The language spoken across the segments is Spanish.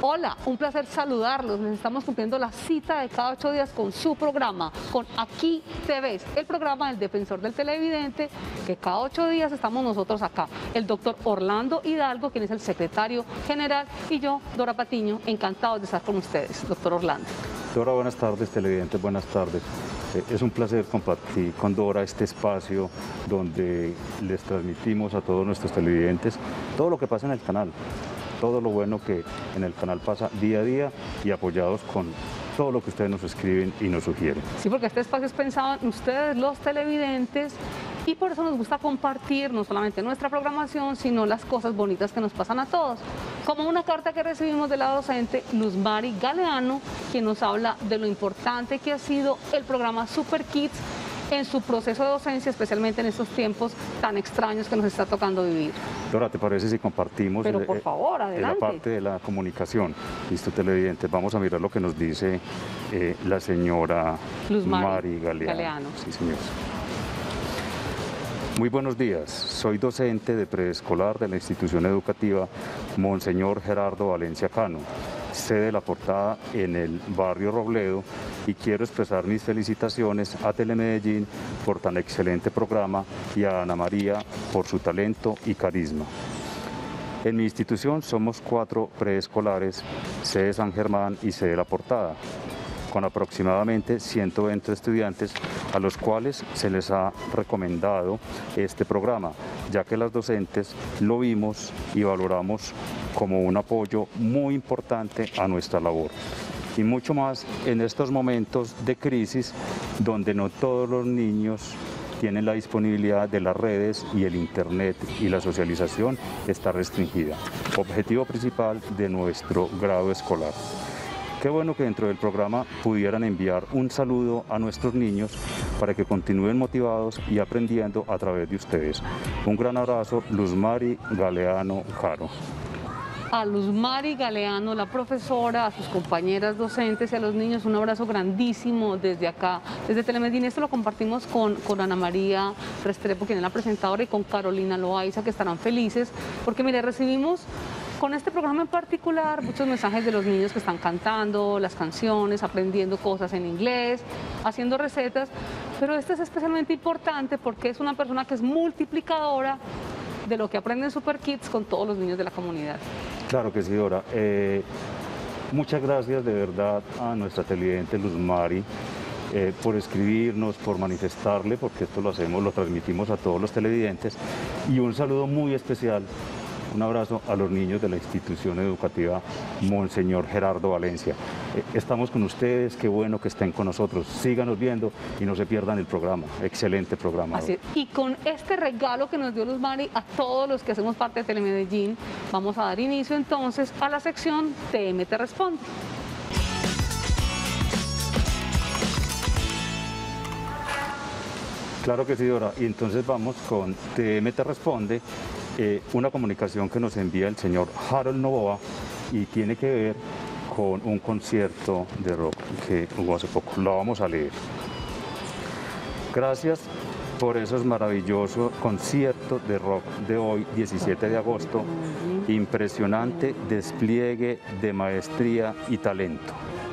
Hola, un placer saludarlos. Les estamos cumpliendo la cita de cada 8 días con su programa, con Aquí Te Ves, el programa del defensor del televidente, que cada 8 días estamos nosotros acá. El doctor Orlando Hidalgo, quien es el secretario general, y yo, Dora Patiño, encantados de estar con ustedes. Doctor Orlando. Dora, buenas tardes, televidentes, buenas tardes. Es un placer compartir con Dora este espacio donde les transmitimos a todos nuestros televidentes todo lo que pasa en el canal, todo lo bueno que en el canal pasa día a día y apoyados con todo lo que ustedes nos escriben y nos sugieren. Sí, porque este espacio es pensado en ustedes, los televidentes, y por eso nos gusta compartir no solamente nuestra programación, sino las cosas bonitas que nos pasan a todos. Como una carta que recibimos de la docente Luz Mari Galeano, quien nos habla de lo importante que ha sido el programa Super Kids en su proceso de docencia, especialmente en estos tiempos tan extraños que nos está tocando vivir. Dora, ¿te parece si compartimos Pero por favor, adelante. la parte de la comunicación? Listo, televidentes, vamos a mirar lo que nos dice la señora Luz Mari Galeano. Sí, señor. Muy buenos días, soy docente de preescolar de la institución educativa Monseñor Gerardo Valencia Cano, sede La Portada en el barrio Robledo, y quiero expresar mis felicitaciones a Telemedellín por tan excelente programa y a Ana María por su talento y carisma. En mi institución somos 4 preescolares, sede San Germán y sede La Portada, con aproximadamente 120 estudiantes a los cuales se les ha recomendado este programa, ya que las docentes lo vimos y valoramos como un apoyo muy importante a nuestra labor. Y mucho más en estos momentos de crisis donde no todos los niños tienen la disponibilidad de las redes y el internet, y la socialización está restringida, objetivo principal de nuestro grado escolar. Qué bueno que dentro del programa pudieran enviar un saludo a nuestros niños para que continúen motivados y aprendiendo a través de ustedes. Un gran abrazo, Luz Mari Galeano Jaro. A Luz Mari Galeano, la profesora, a sus compañeras docentes y a los niños, un abrazo grandísimo desde acá, desde Telemedellín. Esto lo compartimos con Ana María Restrepo, quien es la presentadora, y con Carolina Loaiza, que estarán felices, porque mire, recibimos con este programa en particular muchos mensajes de los niños que están cantando las canciones, aprendiendo cosas en inglés, haciendo recetas, pero este es especialmente importante porque es una persona que es multiplicadora de lo que aprenden Super Kids con todos los niños de la comunidad. Claro que sí, Dora. Muchas gracias de verdad a nuestra televidente Luz Mari por escribirnos, por manifestarle, porque esto lo hacemos, lo transmitimos a todos los televidentes, y un saludo muy especial, un abrazo a los niños de la institución educativa Monseñor Gerardo Valencia. Estamos con ustedes, qué bueno que estén con nosotros, síganos viendo y no se pierdan el programa, excelente programa. Así es. Y con este regalo que nos dio Luz Mari a todos los que hacemos parte de Telemedellín, vamos a dar inicio entonces a la sección TM Te Responde. Claro que sí, Dora, y entonces vamos con TM Te Responde, una comunicación que nos envía el señor Harold Novoa y tiene que ver con un concierto de rock que hubo hace poco. Lo vamos a leer. Gracias por esos maravillosos conciertos de rock de hoy, 17 de agosto. Impresionante despliegue de maestría y talento.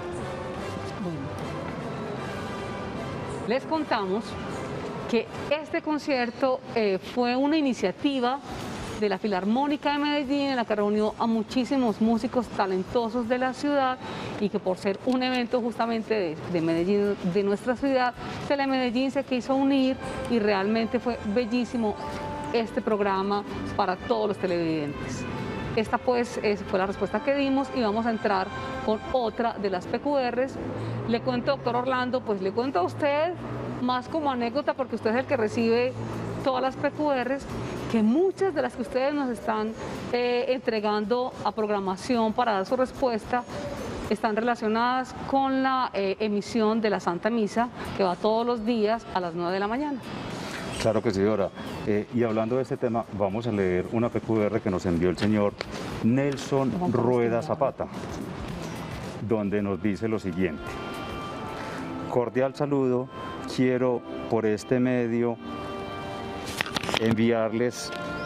Les contamos que este concierto fue una iniciativa de la Filarmónica de Medellín, en la que reunió a muchísimos músicos talentosos de la ciudad, y que por ser un evento justamente de Medellín, de nuestra ciudad, Telemedellín se quiso unir, y realmente fue bellísimo este programa para todos los televidentes. Esta pues fue la respuesta que dimos, y vamos a entrar con otra de las PQRs. Le cuento, doctor Orlando, pues le cuento a usted más como anécdota, porque usted es el que recibe todas las PQRs, que muchas de las que ustedes nos están entregando a programación para dar su respuesta están relacionadas con la emisión de la Santa Misa, que va todos los días a las 9 de la mañana. Claro que sí, Dora. Y hablando de este tema, vamos a leer una PQR que nos envió el señor Nelson Rueda Zapata, donde nos dice lo siguiente. Cordial saludo, quiero por este medio enviarles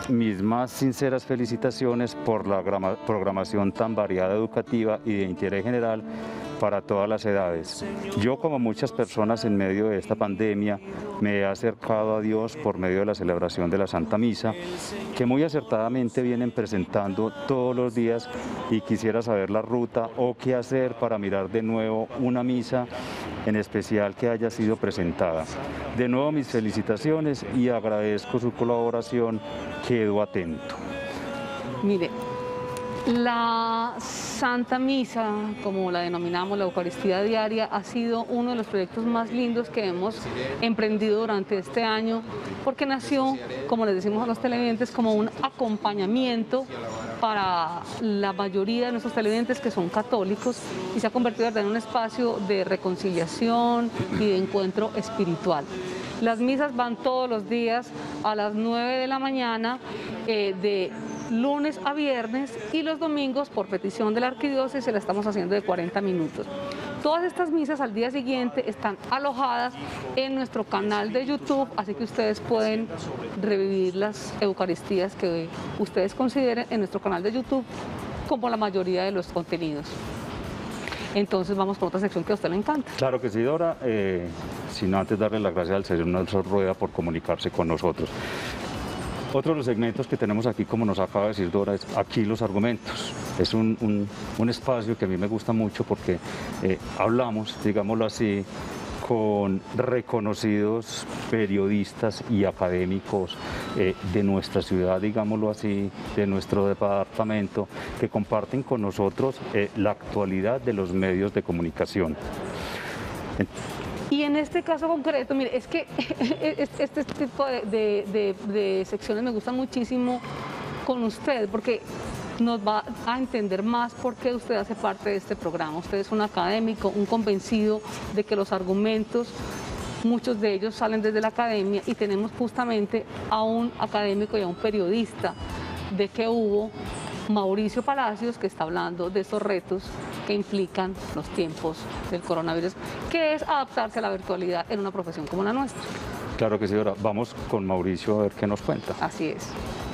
mis más sinceras felicitaciones por la programación tan variada educativa y de interés general para todas las edades. Yo, como muchas personas en medio de esta pandemia, me he acercado a Dios por medio de la celebración de la Santa Misa, que muy acertadamente vienen presentando todos los días, y quisiera saber la ruta o qué hacer para mirar de nuevo una misa en especial que haya sido presentada. De nuevo mis felicitaciones y agradezco su colaboración, quedo atento. Mire, la Santa Misa, como la denominamos, la Eucaristía Diaria, ha sido uno de los proyectos más lindos que hemos emprendido durante este año, porque nació, como les decimos a los televidentes, como un acompañamiento para la mayoría de nuestros televidentes que son católicos, y se ha convertido en un espacio de reconciliación y de encuentro espiritual. Las misas van todos los días a las 9 de la mañana, de lunes a viernes, y los domingos, por petición de la arquidiócesis, se la estamos haciendo de 40 minutos. Todas estas misas al día siguiente están alojadas en nuestro canal de YouTube, así que ustedes pueden revivir las Eucaristías que ustedes consideren en nuestro canal de YouTube, como la mayoría de los contenidos. Entonces vamos con otra sección que a usted le encanta. Claro que sí, Dora. Sino antes darle las gracias al señor Nelson Rueda por comunicarse con nosotros. Otro de los segmentos que tenemos aquí, como nos acaba de decir Dora, es Aquí los argumentos. Es un espacio que a mí me gusta mucho porque hablamos, digámoslo así, con reconocidos periodistas y académicos de nuestra ciudad, digámoslo así, de nuestro departamento, que comparten con nosotros la actualidad de los medios de comunicación. Y en este caso concreto, mire, es que este tipo de secciones me gustan muchísimo con usted, porque nos va a entender más por qué usted hace parte de este programa. Usted es un académico, un convencido de que los argumentos, muchos de ellos salen desde la academia, y tenemos justamente a un académico y a un periodista de que hubo, Mauricio Palacios, que está hablando de estos retos que implican los tiempos del coronavirus, que es adaptarse a la virtualidad en una profesión como la nuestra. Claro que sí, ahora vamos con Mauricio a ver qué nos cuenta. Así es.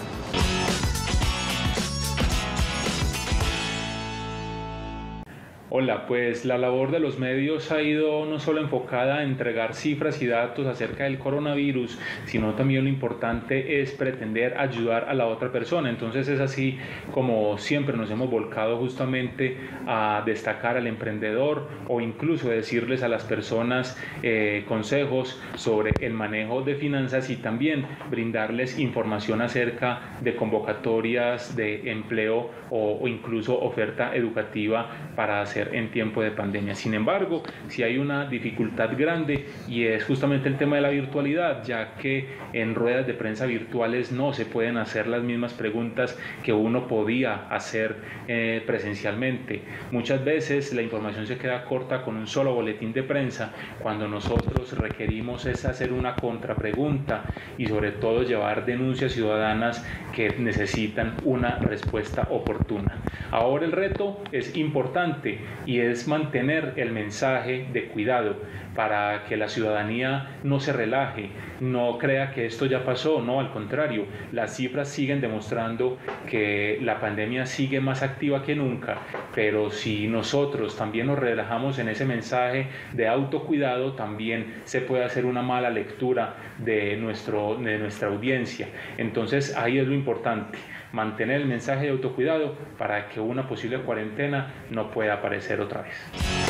Hola, pues la labor de los medios ha ido no solo enfocada a entregar cifras y datos acerca del coronavirus, sino también lo importante es pretender ayudar a la otra persona. Entonces es así como siempre nos hemos volcado justamente a destacar al emprendedor, o incluso decirles a las personas consejos sobre el manejo de finanzas, y también brindarles información acerca de convocatorias de empleo o incluso oferta educativa para hacer en tiempo de pandemia. Sin embargo, si hay una dificultad grande, y es justamente el tema de la virtualidad, ya que en ruedas de prensa virtuales no se pueden hacer las mismas preguntas que uno podía hacer presencialmente. Muchas veces la información se queda corta con un solo boletín de prensa, cuando nosotros requerimos es hacer una contrapregunta y sobre todo llevar denuncias ciudadanas que necesitan una respuesta oportuna. Ahora el reto es importante, y es mantener el mensaje de cuidado para que la ciudadanía no se relaje, no crea que esto ya pasó. No, al contrario, las cifras siguen demostrando que la pandemia sigue más activa que nunca, pero si nosotros también nos relajamos en ese mensaje de autocuidado, también se puede hacer una mala lectura de nuestra audiencia. Entonces ahí es lo importante, mantener el mensaje de autocuidado para que una posible cuarentena no pueda aparecer otra vez.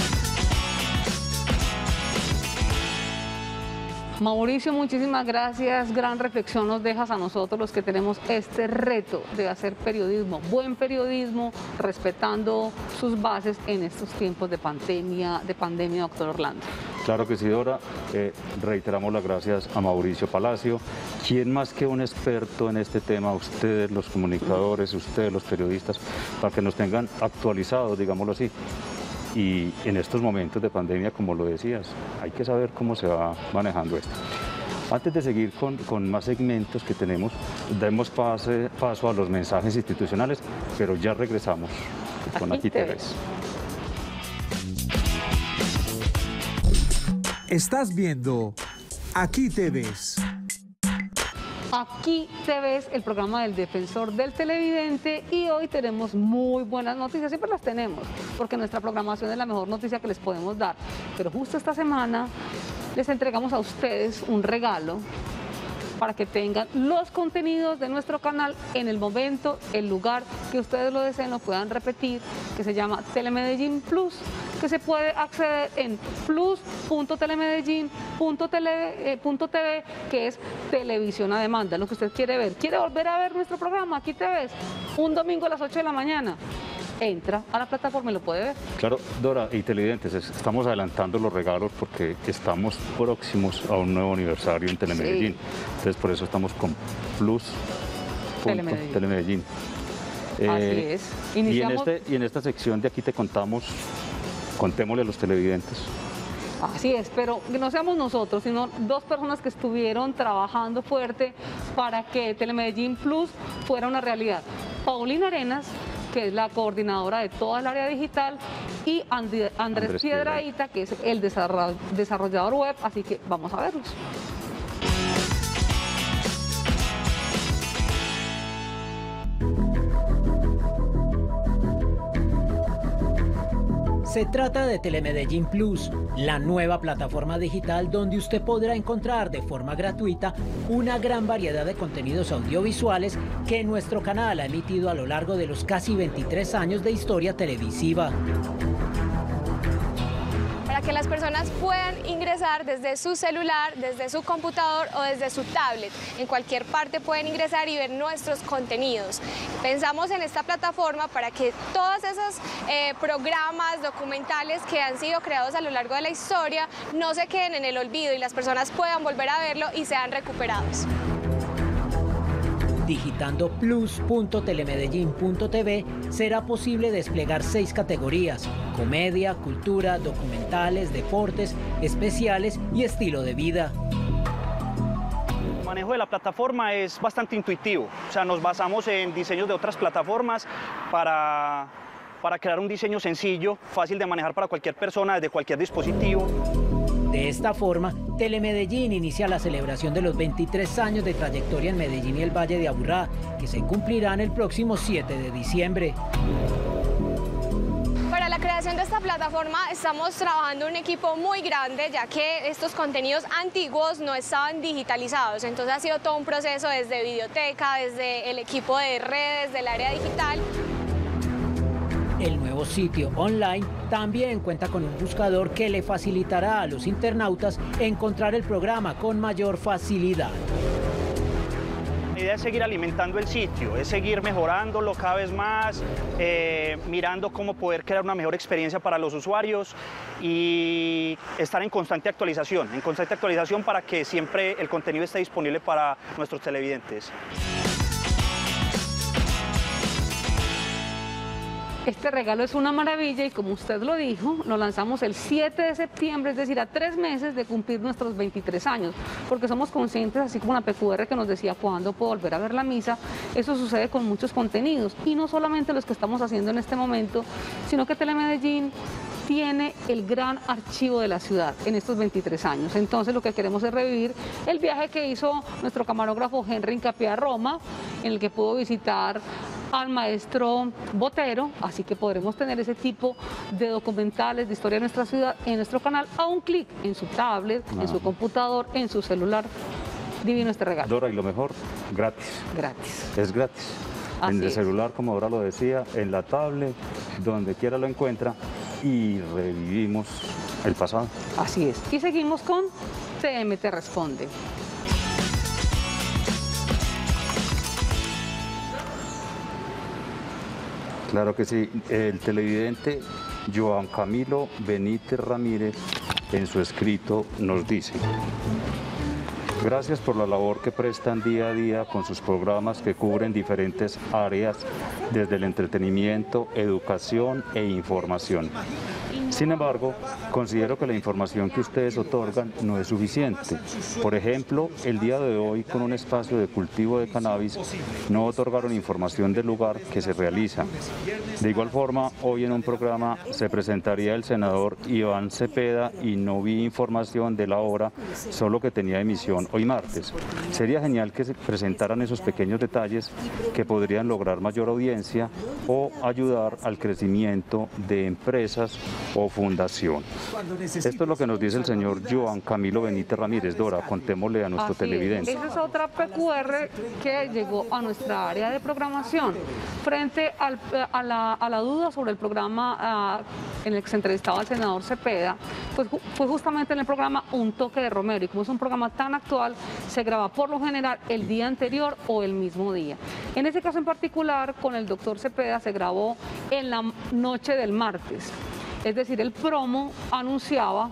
Mauricio, muchísimas gracias. Gran reflexión nos dejas a nosotros, los que tenemos este reto de hacer periodismo, buen periodismo, respetando sus bases en estos tiempos de pandemia, doctor Orlando. Claro que sí, Dora. Reiteramos las gracias a Mauricio Palacio. ¿Quién más que un experto en este tema? Ustedes, los comunicadores, ustedes, los periodistas, para que nos tengan actualizados, digámoslo así. Y en estos momentos de pandemia, como lo decías, hay que saber cómo se va manejando esto. Antes de seguir con más segmentos que tenemos, demos paso a los mensajes institucionales, pero ya regresamos con Aquí te ves. Estás viendo Aquí te ves. Aquí te ves el programa del Defensor del Televidente y hoy tenemos muy buenas noticias, siempre las tenemos, porque nuestra programación es la mejor noticia que les podemos dar. Pero justo esta semana les entregamos a ustedes un regalo para que tengan los contenidos de nuestro canal en el momento, el lugar que ustedes lo deseen, lo puedan repetir, que se llama Telemedellín Plus, que se puede acceder en plus.telemedellin.tv, que es televisión a demanda, lo que usted quiere ver. ¿Quiere volver a ver nuestro programa? Aquí te ves, un domingo a las 8 de la mañana. Entra a la plataforma y lo puede ver. Claro, Dora y televidentes, estamos adelantando los regalos porque estamos próximos a un nuevo aniversario en Telemedellín. Sí. Entonces por eso estamos con Plus.telemedellin. Así es. Iniciamos... y en esta sección de aquí te contémosle a los televidentes. Así es, pero que no seamos nosotros, sino dos personas que estuvieron trabajando fuerte para que Telemedellín Plus fuera una realidad. Paulina Arenas, que es la coordinadora de toda el área digital, y Andrés Piedrahita, que es el desarrollador web, así que vamos a verlos. Se trata de Telemedellín Plus, la nueva plataforma digital donde usted podrá encontrar de forma gratuita una gran variedad de contenidos audiovisuales que nuestro canal ha emitido a lo largo de los casi 23 años de historia televisiva. Para que las personas puedan ingresar desde su celular, desde su computador o desde su tablet. En cualquier parte pueden ingresar y ver nuestros contenidos. Pensamos en esta plataforma para que todos esos programas, documentales que han sido creados a lo largo de la historia no se queden en el olvido y las personas puedan volver a verlo y sean recuperados. Digitando plus.telemedellin.tv será posible desplegar 6 categorías: comedia, cultura, documentales, deportes, especiales y estilo de vida. El manejo de la plataforma es bastante intuitivo, o sea, nos basamos en diseños de otras plataformas para crear un diseño sencillo, fácil de manejar para cualquier persona desde cualquier dispositivo. De esta forma, Telemedellín inicia la celebración de los 23 años de trayectoria en Medellín y el Valle de Aburrá, que se cumplirán el próximo 7 de diciembre. Para la creación de esta plataforma estamos trabajando un equipo muy grande, ya que estos contenidos antiguos no estaban digitalizados. Entonces ha sido todo un proceso desde videoteca, desde el equipo de redes, del área digital. El nuevo sitio online también cuenta con un buscador que le facilitará a los internautas encontrar el programa con mayor facilidad. La idea es seguir alimentando el sitio, es seguir mejorándolo cada vez más, mirando cómo poder crear una mejor experiencia para los usuarios y estar en constante actualización para que siempre el contenido esté disponible para nuestros televidentes. Este regalo es una maravilla y como usted lo dijo, lo lanzamos el 7 de septiembre, es decir, a 3 meses de cumplir nuestros 23 años, porque somos conscientes, así como la PQR que nos decía cuándo puedo volver a ver la misa, eso sucede con muchos contenidos y no solamente los que estamos haciendo en este momento, sino que Telemedellín tiene el gran archivo de la ciudad en estos 23 años. Entonces lo que queremos es revivir el viaje que hizo nuestro camarógrafo Henry Hincapié a Roma, en el que pudo visitar al maestro Botero, así que podremos tener ese tipo de documentales de historia de nuestra ciudad en nuestro canal a un clic, en su tablet, en su computador, en su celular. Divino este regalo. Dora, y lo mejor, gratis. Gratis. Es gratis. Así en el es. celular, como Dora lo decía, en la tablet, donde quiera lo encuentra y revivimos el pasado. Así es. Y seguimos con TMT Responde. Claro que sí. El televidente Joan Camilo Benítez Ramírez en su escrito nos dice: gracias por la labor que prestan día a día con sus programas que cubren diferentes áreas desde el entretenimiento, educación e información. Sin embargo, considero que la información que ustedes otorgan no es suficiente. Por ejemplo, el día de hoy, con un espacio de cultivo de cannabis, no otorgaron información del lugar que se realiza. De igual forma, hoy en un programa se presentaría el senador Iván Cepeda y no vi información de la hora, solo que tenía emisión hoy martes. Sería genial que se presentaran esos pequeños detalles que podrían lograr mayor audiencia o ayudar al crecimiento de empresas o fundación. Esto es lo que nos dice el señor Joan Camilo Benítez Ramírez. Dora, contémosle a nuestro televidente. Esa es otra PQR que llegó a nuestra área de programación. Frente a la duda sobre el programa en el que se entrevistaba al senador Cepeda, pues fue justamente en el programa Un Toque de Romero, y como es un programa tan actual, se graba por lo general el día anterior o el mismo día. En este caso en particular, con el doctor Cepeda se grabó en la noche del martes. Es decir, el promo anunciaba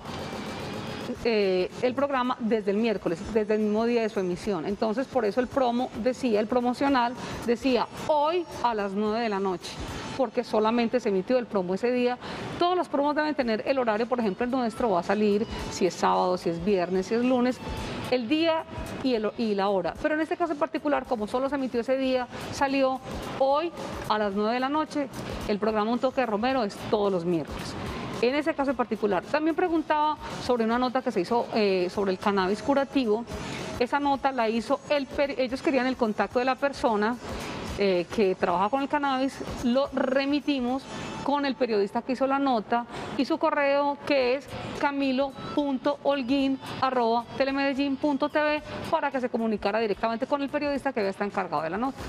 el programa desde el miércoles, desde el mismo día de su emisión. Entonces, por eso el promocional decía hoy a las 9 de la noche, porque solamente se emitió el promo ese día. Todos los promos deben tener el horario, por ejemplo, el nuestro va a salir si es sábado, si es viernes, si es lunes, el día y la hora. Pero en este caso en particular, como solo se emitió ese día, salió hoy a las 9 de la noche. El programa Un Toque de Romero es todos los miércoles. En ese caso en particular, también preguntaba sobre una nota que se hizo sobre el cannabis curativo. Esa nota la hizo ellos querían el contacto de la persona que trabaja con el cannabis, lo remitimos con el periodista que hizo la nota y su correo, que es camilo.holguin@telemedellin.tv, para que se comunicara directamente con el periodista que había estado encargado de la nota.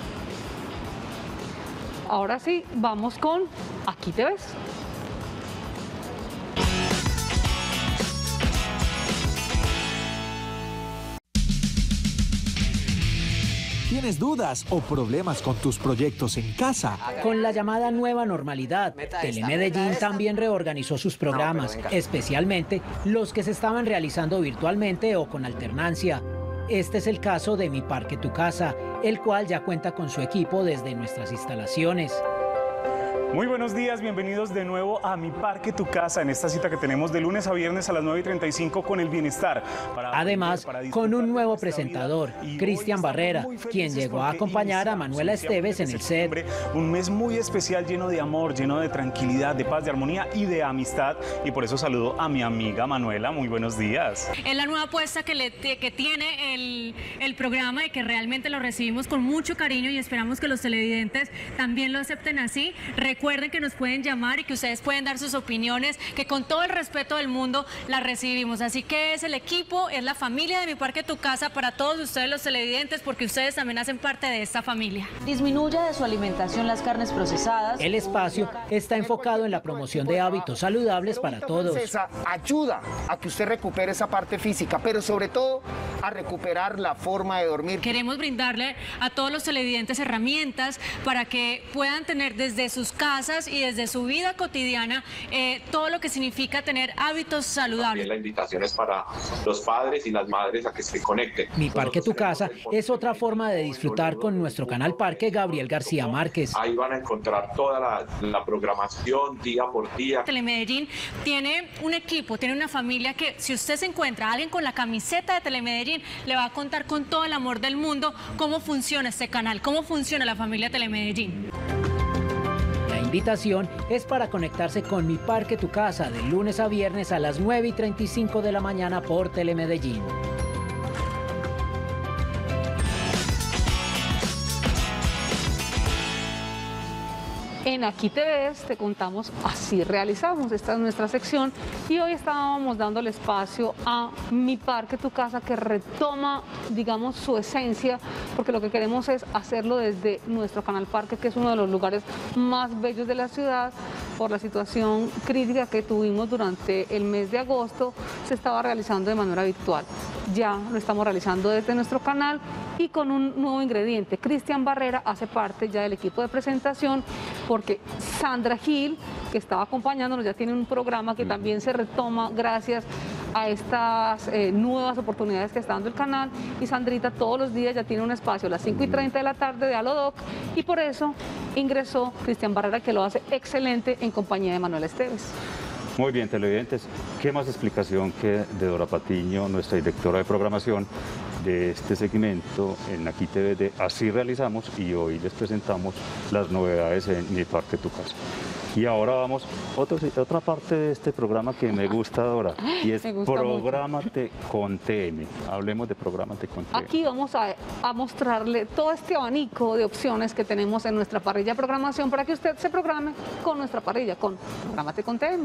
Ahora sí, vamos con Aquí Te Ves. ¿Tienes dudas o problemas con tus proyectos en casa? Con la llamada nueva normalidad, Telemedellín también reorganizó sus programas, especialmente los que se estaban realizando virtualmente o con alternancia. Este es el caso de Mi Parque Tu Casa, el cual ya cuenta con su equipo desde nuestras instalaciones. Muy buenos días, bienvenidos de nuevo a Mi Parque Tu Casa, en esta cita que tenemos de lunes a viernes a las 9:35 con el bienestar. Además, con un nuevo presentador, Cristian Barrera, quien llegó a acompañar a Manuela Esteves en el set. Un mes muy especial, lleno de amor, lleno de tranquilidad, de paz, de armonía y de amistad. Y por eso saludo a mi amiga Manuela. Muy buenos días. Es la nueva apuesta que tiene el programa y que realmente lo recibimos con mucho cariño y esperamos que los televidentes también lo acepten así. Recuerden que nos pueden llamar y que ustedes pueden dar sus opiniones, que con todo el respeto del mundo las recibimos. Así que es el equipo, es la familia de Mi Parque Tu Casa para todos ustedes los televidentes, porque ustedes también hacen parte de esta familia. Disminuye de su alimentación las carnes procesadas. El espacio está enfocado en la promoción de hábitos saludables para todos. Ayuda a que usted recupere esa parte física, pero sobre todo a recuperar la forma de dormir. Queremos brindarle a todos los televidentes herramientas para que puedan tener desde sus casas y desde su vida cotidiana todo lo que significa tener hábitos saludables. La invitación es para los padres y las madres a que se conecten. Mi Parque Tu Casa es otra forma de disfrutar con nuestro canal Parque Gabriel García Márquez. Ahí van a encontrar toda la programación día por día. Telemedellín tiene un equipo, tiene una familia que si usted se encuentra a alguien con la camiseta de Telemedellín, le va a contar con todo el amor del mundo cómo funciona este canal, cómo funciona la familia Telemedellín. La invitación es para conectarse con Mi Parque Tu Casa de lunes a viernes a las 9:35 de la mañana por Telemedellín. En Aquí Te Ves te contamos Así Realizamos. Esta es nuestra sección y hoy estábamos dando el espacio a Mi Parque Tu Casa, que retoma, digamos, su esencia, porque lo que queremos es hacerlo desde nuestro canal Parque, que es uno de los lugares más bellos de la ciudad. Por la situación crítica que tuvimos durante el mes de agosto, se estaba realizando de manera virtual. Ya lo estamos realizando desde nuestro canal y con un nuevo ingrediente. Cristian Barrera hace parte ya del equipo de presentación, porque Sandra Gil, que estaba acompañándonos, ya tiene un programa que también se retoma gracias a estas nuevas oportunidades que está dando el canal, y Sandrita todos los días ya tiene un espacio a las 5:30 de la tarde de Alodoc, y por eso ingresó Cristian Barrera, que lo hace excelente en compañía de Manuela Esteves. Muy bien, televidentes, ¿qué más explicación que de Dora Patiño, nuestra directora de programación de este segmento en Aquí TV de Así Realizamos, y hoy les presentamos las novedades en Mi Parque Tu Casa. Y ahora vamos a otra parte de este programa que me gusta, Dora, y es Prográmate con TM. Hablemos de Prográmate con TM. Aquí vamos a mostrarle todo este abanico de opciones que tenemos en nuestra parrilla de programación para que usted se programe con nuestra parrilla, con Prográmate con TM.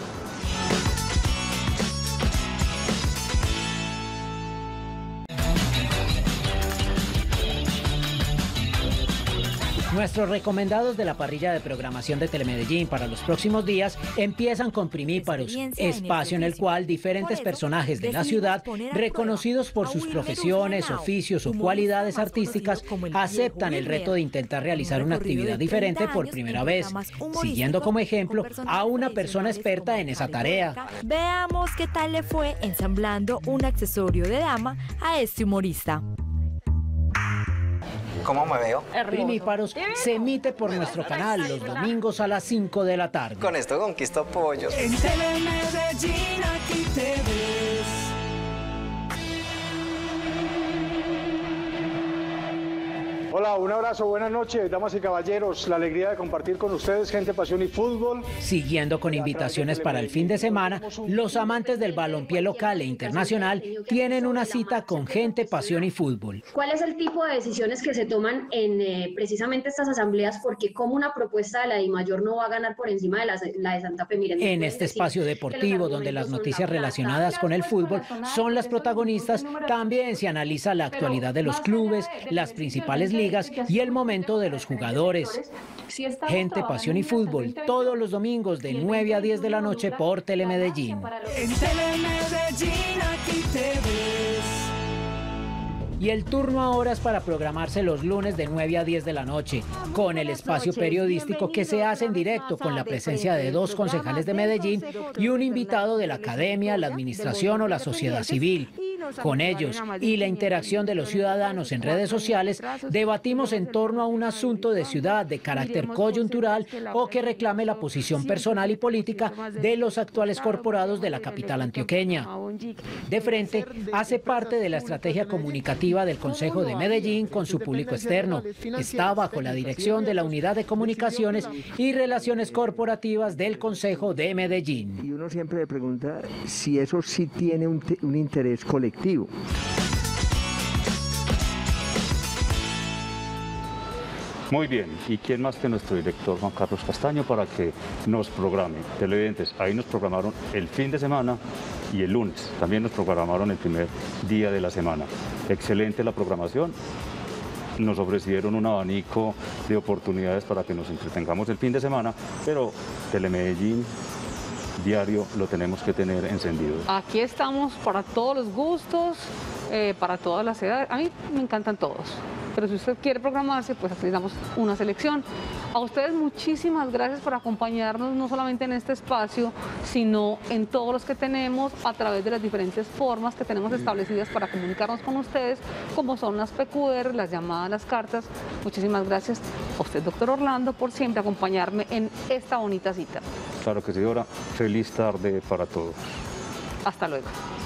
Nuestros recomendados de la parrilla de programación de Telemedellín para los próximos días empiezan con Primíparos, espacio en el cual diferentes personajes de la ciudad, reconocidos por sus profesiones, oficios o cualidades artísticas, aceptan el reto de intentar realizar una actividad diferente por primera vez, siguiendo como ejemplo a una persona experta en esa tarea. Veamos qué tal le fue ensamblando un accesorio de dama a este humorista. ¿Cómo me veo? Primíparos se emite por nuestro canal los domingos a las 5 de la tarde. Con esto conquisto pollos. En Telemedellín aquí te ves. Hola, un abrazo, buenas noches, damas y caballeros. La alegría de compartir con ustedes Gente, Pasión y Fútbol. Siguiendo con invitaciones para el fin de semana, los amantes del balompié local e internacional tienen una cita con Gente, Pasión y Fútbol. ¿Cuál es el tipo de decisiones que se toman en precisamente estas asambleas? Porque como una propuesta de la DIMAYOR no va a ganar por encima de la de Santa Fe. Miren, en este espacio deportivo donde las noticias relacionadas con el fútbol son las protagonistas, también se analiza la actualidad de los clubes, las principales ligas y el momento de los jugadores. Gente, Pasión y Fútbol, todos los domingos de 9 a 10 de la noche por Telemedellín. En Telemedellín aquí te ves. Y el turno ahora es para programarse los lunes de 9 a 10 de la noche, con el espacio periodístico que se hace en directo con la presencia de 2 concejales de Medellín y un invitado de la academia, la administración o la sociedad civil. Con ellos y la interacción de los ciudadanos en redes sociales, debatimos en torno a un asunto de ciudad de carácter coyuntural o que reclame la posición personal y política de los actuales corporados de la capital antioqueña. De Frente hace parte de la estrategia comunicativa del Consejo de Medellín con su público externo. Está bajo la dirección de la Unidad de Comunicaciones y Relaciones Corporativas del Consejo de Medellín. Y uno siempre le pregunta si eso sí tiene un interés colectivo. Muy bien, ¿y quién más que nuestro director Juan Carlos Castaño para que nos programe? Televidentes, ahí nos programaron el fin de semana y el lunes, también nos programaron el primer día de la semana. Excelente la programación, nos ofrecieron un abanico de oportunidades para que nos entretengamos el fin de semana, pero Telemedellín diario lo tenemos que tener encendido. Aquí estamos para todos los gustos, para todas las edades. A mí me encantan todos, pero si usted quiere programarse, pues aquí damos una selección. A ustedes muchísimas gracias por acompañarnos, no solamente en este espacio, sino en todos los que tenemos a través de las diferentes formas que tenemos establecidas para comunicarnos con ustedes, como son las PQR, las llamadas, las cartas. Muchísimas gracias a usted, doctor Orlando, por siempre acompañarme en esta bonita cita. Claro que sí, Dora. Feliz tarde para todos. Hasta luego.